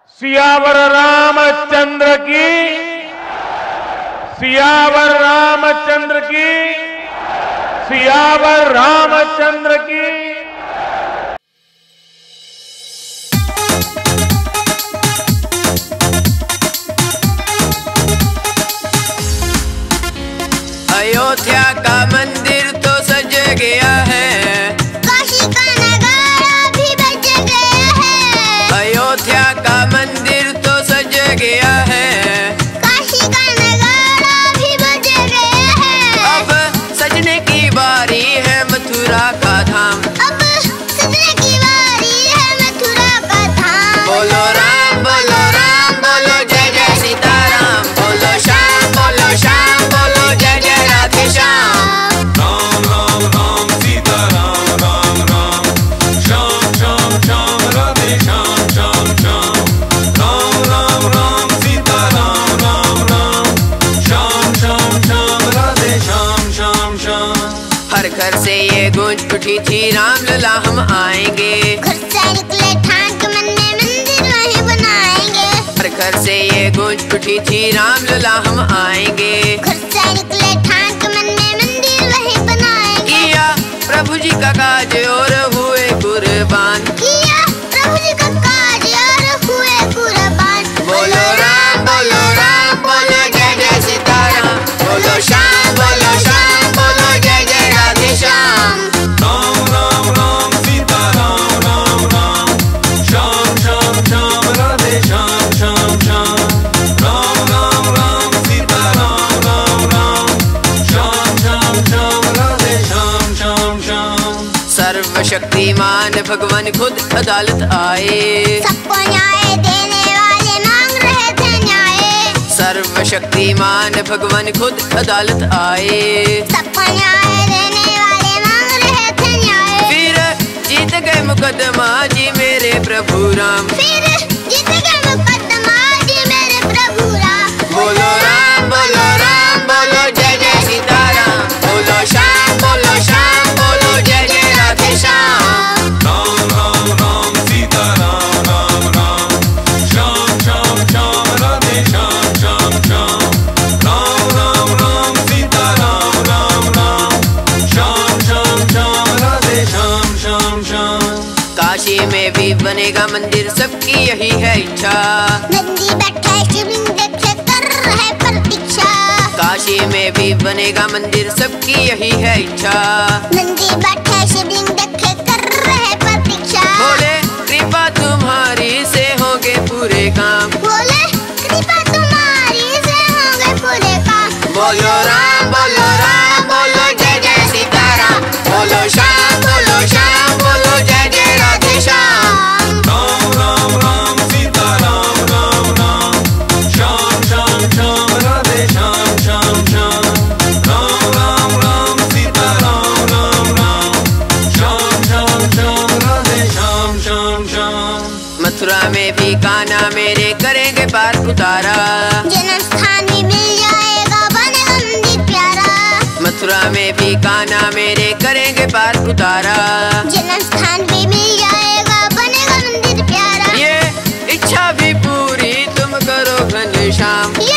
सियावर रामचंद्र की, सियावर रामचंद्र की, सियावर रामचंद्र की। अयोध्या का मंदिर तो सज गया है, काशी का नगारा भी बज गया है। अयोध्या का मंदिर तो सज गया है, काशी का नगारा भी बज गया है। अब सजने की बारी है मथुरा का धाम, अब सजने की बारी है मथुरा का धाम। बोलो राम बोलो जय जय सीताराम, बोलो श्याम बोलो जय जय राधे श्याम। राम राम राम सीता राम राम राम, श्याम श्याम श्याम राधे श्याम श्याम श्याम। राम राम राम सीता राम राम राम, श्याम श्याम श्याम राधे श्याम श्याम श्याम। हर घर से ये गूंज उठी थी राम लला हम आएंगे, घर से निकले ठान के मन में मंदिर वहीं बनाएंगे। हर घर से ये गूंज उठी थी राम लला हम आएंगे, घर से निकले ठान के मन में मंदिर वहीं बनाएंगे। किया प्रभु जी का काज और हुए कुर्बान, किया प्रभु जी का काज और हुए कुर्बान। बोलो राम बोलो जय जय सीताराम, बोलो श्याम बोलो जय जय राधे श्याम। राम राम राम सीता राम राम राम, श्याम श्याम श्याम राधे श्याम श्याम श्याम। राम राम राम सीता राम राम राम, श्याम श्याम श्याम राधे श्याम श्याम श्याम। सर्वशक्तिमान भगवान खुद अदालत आए, सबको न्याय देने वाले मांग रहे थे न्याय। सर्वशक्तिमान भगवान खुद अदालत आए, सबको न्याय देने वाले मांग रहे थे न्याय। फिर जीत गए मुकदमा जी मेरे प्रभु राम, फिर जीत गए मुकदमा जी मेरे प्रभु राम। बोलो राम बोलो जय जय सीताराम, बोलो श्याम बोलो जय जय राधे श्याम। राम राम राम सीता राम राम राम, श्याम श्याम श्याम राधे श्याम श्याम श्याम। राम राम राम सीता राम राम राम, श्याम श्याम श्याम राधे श्याम श्याम श्याम। काशी में भी बनेगा मंदिर सबकी यही है इच्छा, नंदी बैठे शिवलिंग देखे कर रहे प्रतीक्षा। काशी में भी बनेगा मंदिर सबकी यही है इच्छा। नंदी बैठे शिवलिंग देखे कर रहे प्रतीक्षा। बोले कृपा तुम्हारी से होंगे पूरे काम, बोले कृपा तुम्हारी से होंगे पूरे काम। बोलो राम बोलो जय जय सीताराम, बोलो श्याम बोलो जय जय राधे श्याम। राम राम राम सीता राम राम राम, श्याम श्याम श्याम राधे श्याम श्याम श्याम। राम राम राम सीता राम राम राम, श्याम श्याम श्याम राधे श्याम श्याम श्याम। मथुरा में भी कान्हा मेरे करेंगे पार उतारा, जन्म स्थान भी मिल जाएगा बनेगा मंदिर प्यारा। मथुरा में भी कान्हा मेरे करेंगे पार उतारा। जन्म स्थान भी मिल जाएगा बनेगा मंदिर प्यारा। ये इच्छा भी पूरी तुम करो घनश्याम, ये